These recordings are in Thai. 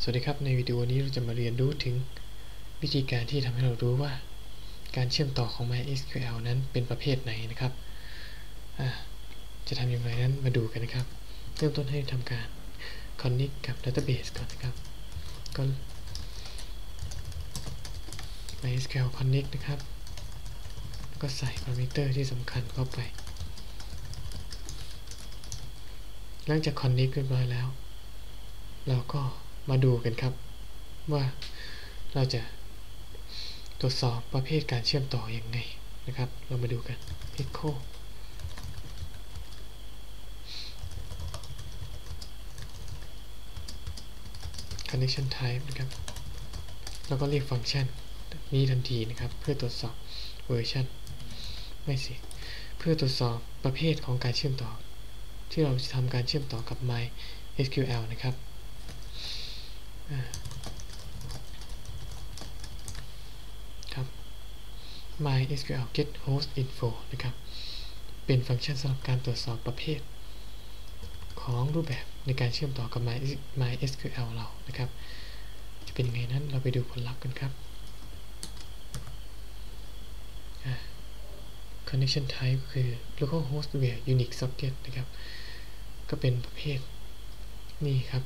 สวัสดีครับในวิดีโอนี้เราจะมาเรียนรู้ถึงวิธีการที่ทำให้เรารู้ว่าการเชื่อมต่อของ MySQL นั้นเป็นประเภทไหนนะครับจะทำอย่างไรนั้นมาดูกันนะครับเริ่มต้นให้ทำการ Connect กับ Database ก่อนนะครับก็ MySQL Connect นะครับก็ใส่ parameter ที่สำคัญเข้าไปหลังจาก Connect เรียบร้อยแล้วเราก็มาดูกันครับว่าเราจะตรวจสอบประเภทการเชื่อมต่ออย่างไงนะครับเรามาดูกัน Echo Connection Type นะครับแล้วก็เรียกฟังก์ชันนี้ทันทีนะครับเพื่อตรวจสอบเวอร์ชันเพื่อตรวจสอบประเภทของการเชื่อมต่อที่เราจะทำการเชื่อมต่อกับ MySQL นะครับMySQL get host info นะครับเป็นฟังก์ชันสำหรับการตรวจสอบประเภทของรูปแบบในการเชื่อมต่อกับ MySQL เรานะครับจะเป็นยังไงนั้นเราไปดูผลลัพธ์กันครับConnection Type คือ localhost via Unix socket นะครับก็เป็นประเภทนี่ครับ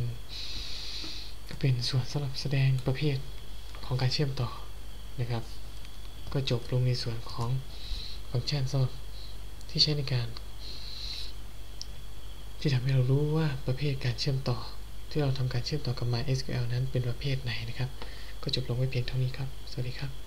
เป็นส่วนสำหรับแสดงประเภทของการเชื่อมต่อนะครับก็จบลงในส่วนของฟังก์ชันสำหรับที่ใช้ในการที่ทำให้เรารู้ว่าประเภทการเชื่อมต่อที่เราทำการเชื่อมต่อกับ MySQL นั้นเป็นประเภทไหนนะครับก็จบลงไว้เพียงเท่านี้ครับสวัสดีครับ